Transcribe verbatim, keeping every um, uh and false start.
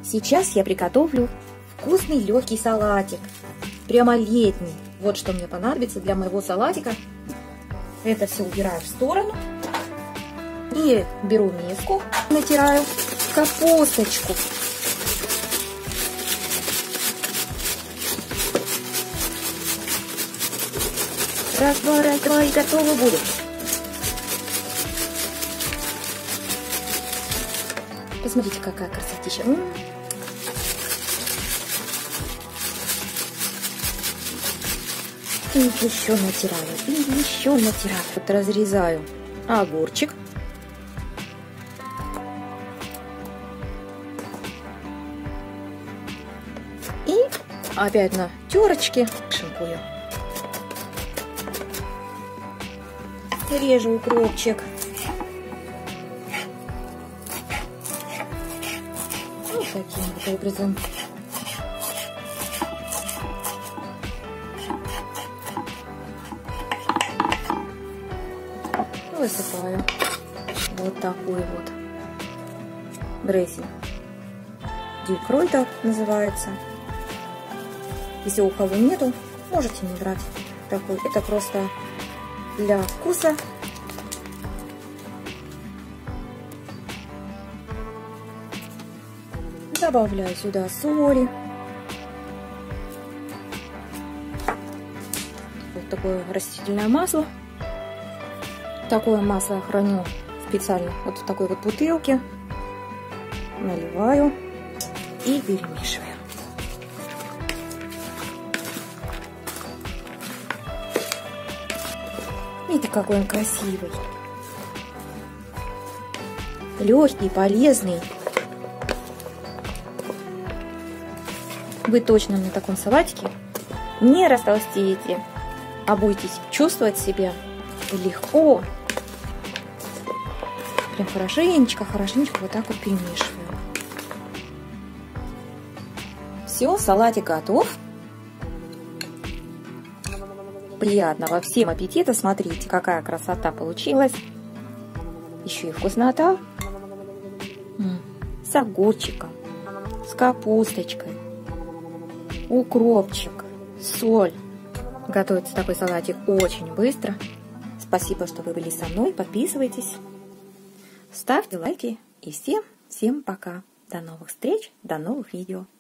Сейчас я приготовлю вкусный легкий салатик, прямо летний. Вот что мне понадобится для моего салатика. Это все убираю в сторону. И беру миску, натираю капусточку. Раз, два, раз, два, и готово будет. Посмотрите, какая красотища. М -м -м. И еще натираю, и еще натираю. Вот разрезаю огурчик. И опять на терочке шинкую. Режу укропчик. Вот таким вот образом. Высыпаю вот такой вот дрессинг. Дюйкройта называется. Если у кого нету, можете не брать такой. Это просто для вкуса. Добавляю сюда соли. Вот такое растительное масло. Такое масло я храню специально вот в такой вот бутылке. Наливаю и перемешиваю. Видите, какой он красивый. Легкий, полезный. Вы точно на таком салатике не растолстеете, а будете чувствовать себя легко. Прям хорошенечко, хорошенечко вот так вот перемешиваю. Все, салатик готов. Приятного всем аппетита. Смотрите, какая красота получилась. Еще и вкуснота. С огурчиком, с капусточкой, укропчик, соль. Готовится такой салатик очень быстро. Спасибо, что вы были со мной. Подписывайтесь, ставьте лайки. И всем, всем пока. До новых встреч, до новых видео.